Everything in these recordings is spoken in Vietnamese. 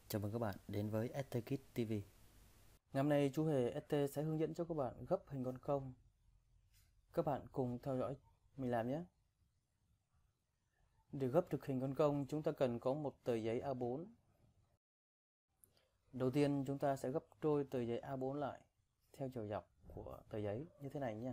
Chào mừng các bạn đến với ST Kids TV. Ngày hôm nay chú Hề ST sẽ hướng dẫn cho các bạn gấp hình con công. Các bạn cùng theo dõi mình làm nhé. Để gấp được hình con công, chúng ta cần có một tờ giấy A4. Đầu tiên chúng ta sẽ gấp đôi tờ giấy A4 lại theo chiều dọc của tờ giấy như thế này nhé.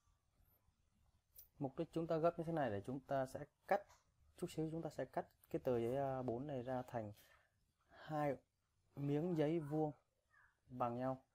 Mục đích chúng ta gấp như thế này để chúng ta sẽ cắt, chút xíu chúng ta sẽ cắt cái tờ giấy A4 này ra thành hai miếng giấy vuông bằng nhau.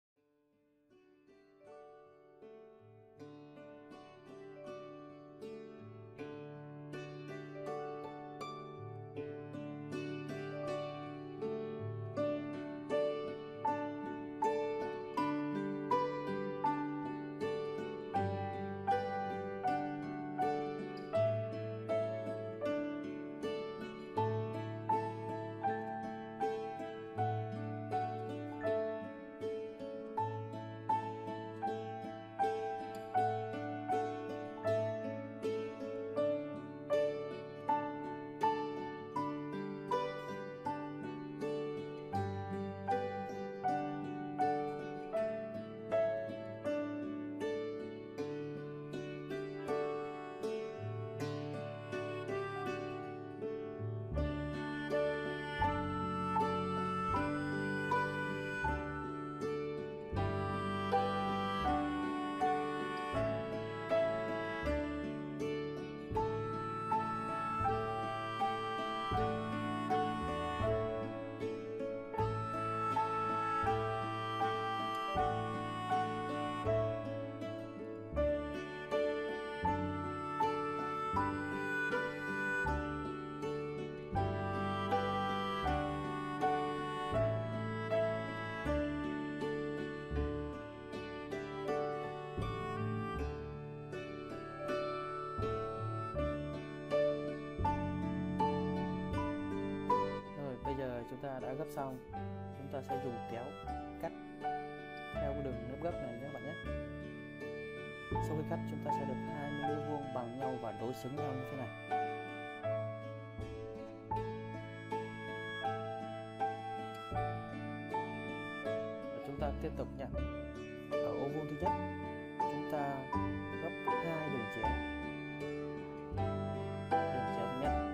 Bây giờ chúng ta đã gấp xong, chúng ta sẽ dùng kéo cắt theo cái đường nếp gấp này nhé các bạn nhé. Sau khi cắt chúng ta sẽ được hai miếng giấy vuông bằng nhau và đối xứng nhau như thế này. Và chúng ta tiếp tục nhé. Ở ô vuông thứ nhất chúng ta gấp hai đường chéo. Đường chéo thứ nhất.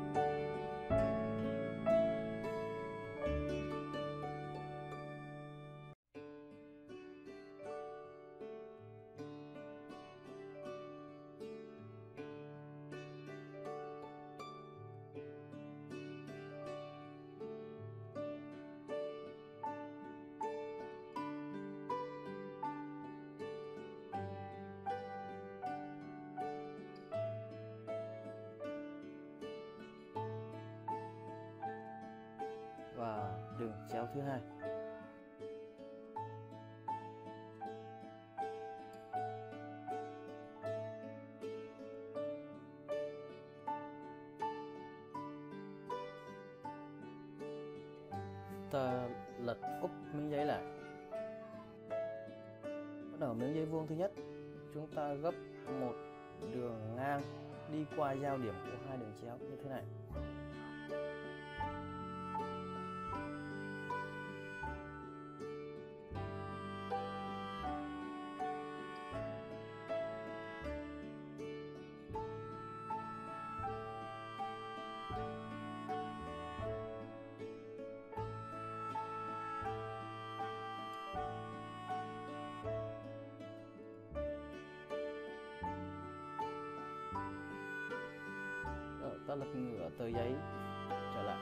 Và đường chéo thứ hai. Ta lật úp miếng giấy lại. Bắt đầu miếng giấy vuông thứ nhất, chúng ta gấp một đường ngang đi qua giao điểm của hai đường chéo như thế này. Ta lật ngửa tờ giấy trở lại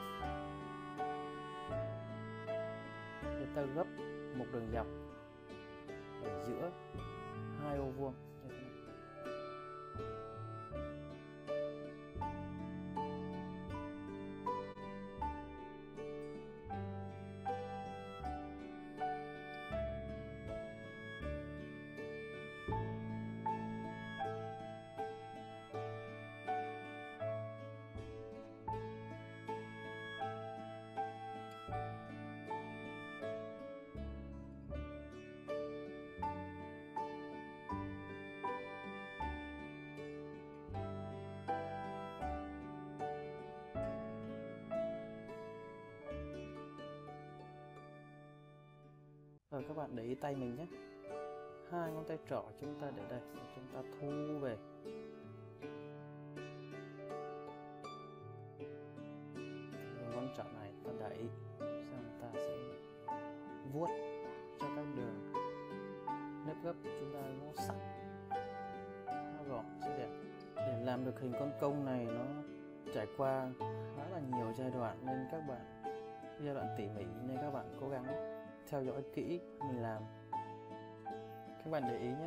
để ta gấp một đường dọc ở giữa hai ô vuông như thế này. Rồi các bạn để ý tay mình nhé. Hai ngón tay trỏ chúng ta để đây, chúng ta thu về. Ngón trỏ này ta đẩy, xong ta sẽ vuốt cho các đường nếp gấp chúng ta nó sắc, nó gọn, sẽ đẹp. Để làm được hình con công này nó trải qua khá là nhiều giai đoạn, nên các bạn giai đoạn tỉ mỉ, nên các bạn cố gắng theo dõi kỹ mình làm. Các bạn để ý nhé,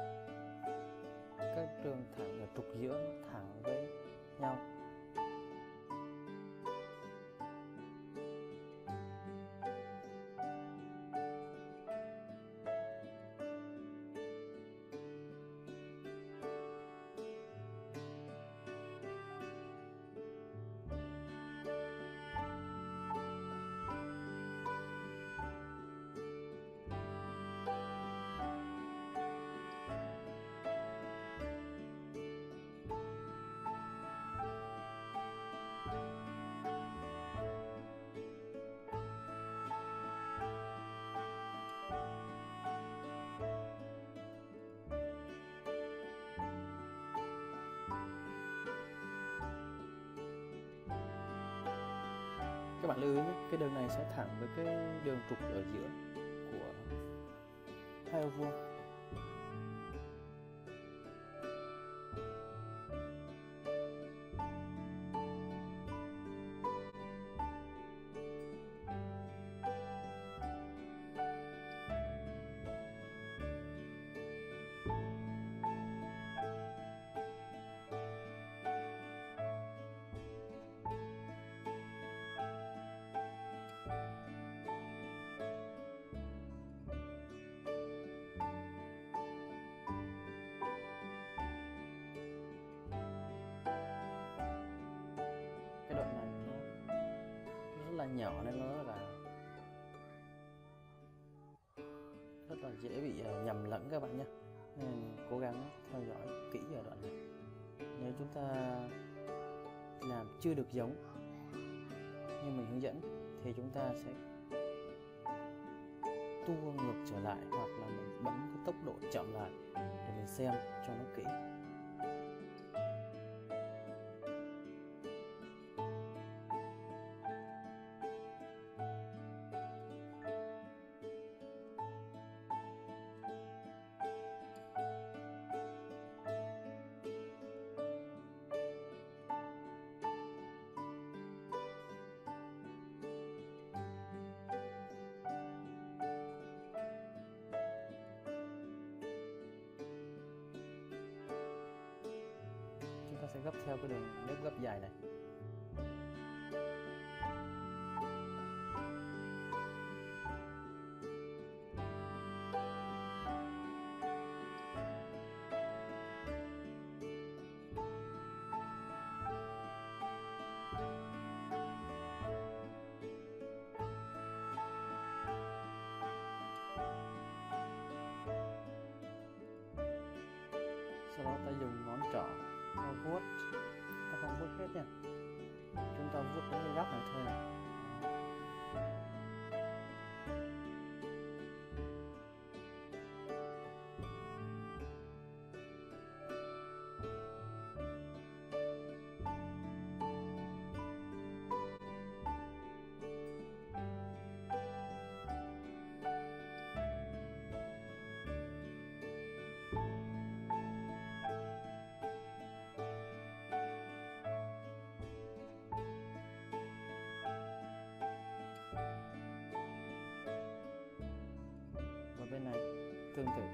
các đường thẳng ở trục giữa nó thẳng với nhau. Các bạn lưu ý nhé, cái đường này sẽ thẳng với cái đường trục ở giữa của hai ô vuông. Cái đoạn này nó rất là nhỏ nên nó rất là dễ bị nhầm lẫn các bạn nhé, nên cố gắng theo dõi kỹ ở đoạn này. Nếu chúng ta làm chưa được giống như mình hướng dẫn thì chúng ta sẽ tua ngược trở lại, hoặc là mình bấm cái tốc độ chậm lại để mình xem cho nó kỹ. Chúng ta sẽ gấp theo cái đường nếp gấp dài này. Sau đó ta dùng ngón trỏ ta vuốt, ta không vuốt hết nha, chúng ta vuốt đến cái góc này thôi. Và bên này tương tự.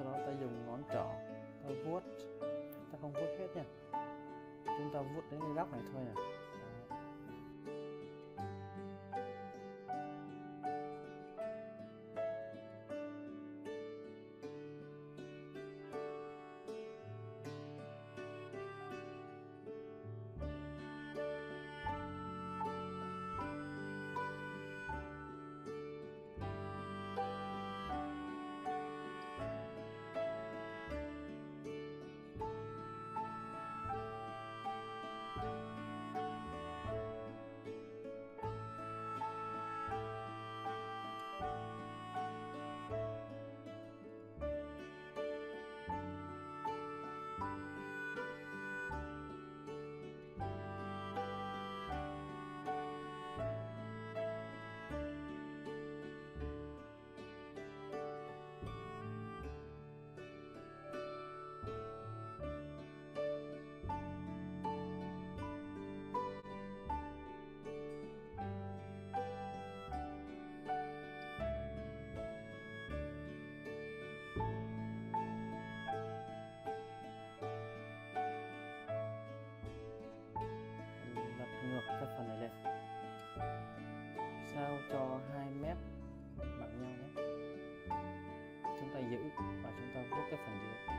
Sau đó ta dùng ngón trỏ ta vuốt, ta không vuốt hết nha, chúng ta vuốt đến cái góc này thôi à. Ngược cái phần này lên sao cho hai mép bằng nhau nhé. Chúng ta giữ và chúng ta vuốt cái phần dưới.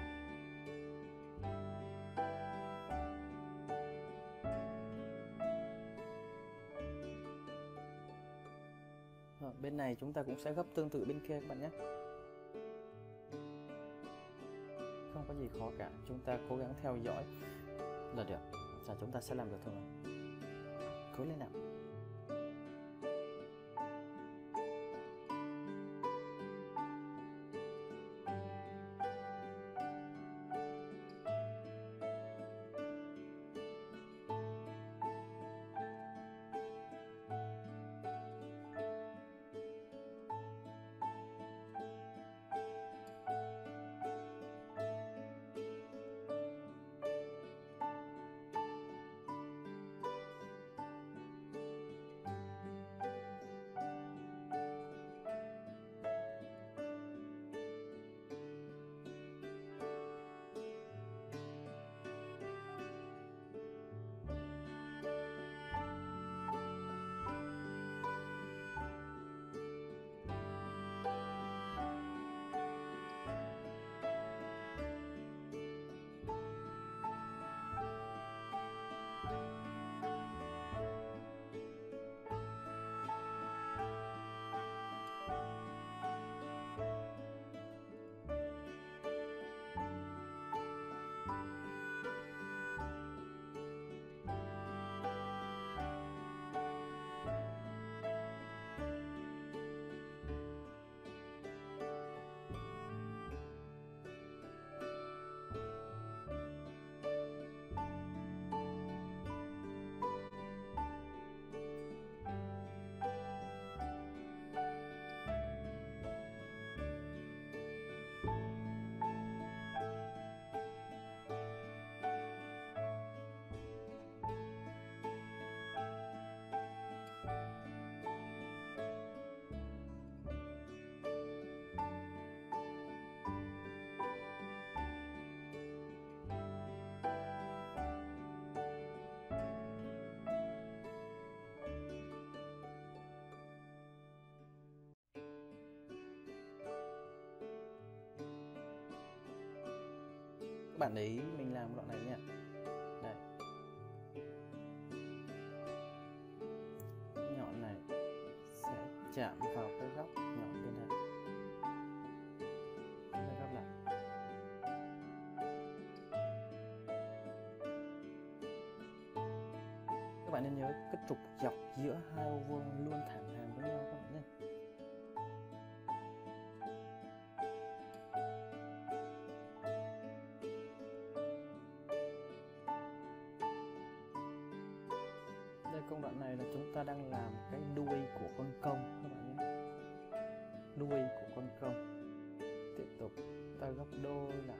Rồi, bên này chúng ta cũng sẽ gấp tương tự bên kia các bạn nhé. Không có gì khó cả, chúng ta cố gắng theo dõi là được. Và chúng ta sẽ làm được thôi mà. Cố lên nào. Các bạn để ý mình làm đoạn này nha. Đây. Nhọn này sẽ chạm vào cái góc nhọn bên này. Chúng ta gấp lại. Các bạn nên nhớ cái trục dọc giữa hai ô vuông luôn thẳng hàng với nhau các bạn nhé. Công đoạn này là chúng ta đang làm cái đuôi của con công các bạn nhé. Đuôi của con công. Tiếp tục ta gấp đôi lại.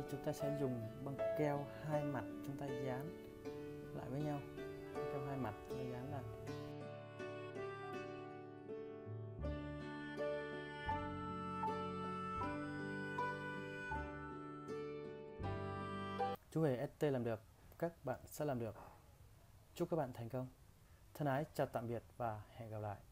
chúng ta sẽ dùng băng keo hai mặt, chúng ta dán lại với nhau. Băng keo hai mặt chúng ta dán lại. Chú hề ST làm được, các bạn sẽ làm được. Chúc các bạn thành công. Thân ái chào tạm biệt và hẹn gặp lại.